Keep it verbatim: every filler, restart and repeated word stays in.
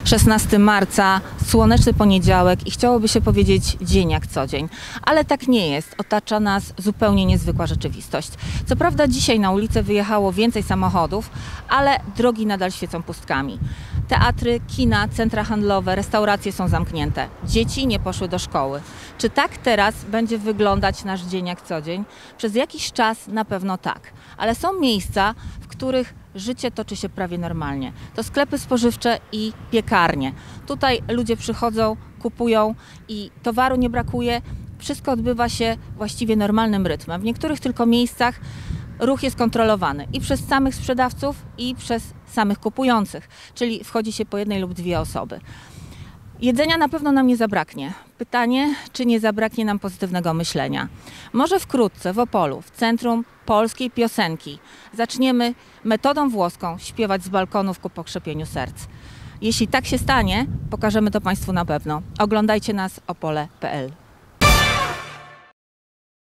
szesnastego marca, słoneczny poniedziałek i chciałoby się powiedzieć dzień jak co dzień, ale tak nie jest. Otacza nas zupełnie niezwykła rzeczywistość. Co prawda dzisiaj na ulicę wyjechało więcej samochodów, ale drogi nadal świecą pustkami. Teatry, kina, centra handlowe, restauracje są zamknięte. Dzieci nie poszły do szkoły. Czy tak teraz będzie wyglądać nasz dzień jak co dzień? Przez jakiś czas na pewno tak, ale są miejsca, w których życie toczy się prawie normalnie. To sklepy spożywcze i piekarnie. Tutaj ludzie przychodzą, kupują i towaru nie brakuje. Wszystko odbywa się właściwie normalnym rytmem. W niektórych tylko miejscach ruch jest kontrolowany i przez samych sprzedawców, i przez samych kupujących, czyli wchodzi się po jednej lub dwie osoby. Jedzenia na pewno nam nie zabraknie. Pytanie, czy nie zabraknie nam pozytywnego myślenia. Może wkrótce w Opolu, w centrum polskiej piosenki, zaczniemy metodą włoską śpiewać z balkonów ku pokrzepieniu serc. Jeśli tak się stanie, pokażemy to Państwu na pewno. Oglądajcie nas opole kropka p l.